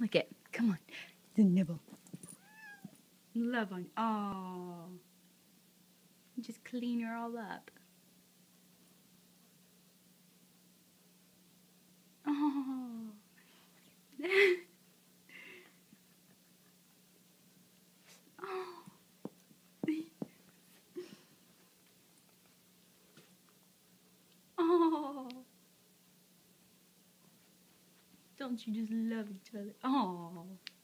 Look it. Come on. The nibble. Love on. Oh. Just clean her all up. Oh. Oh. Oh. Don't you just love each other? Oh.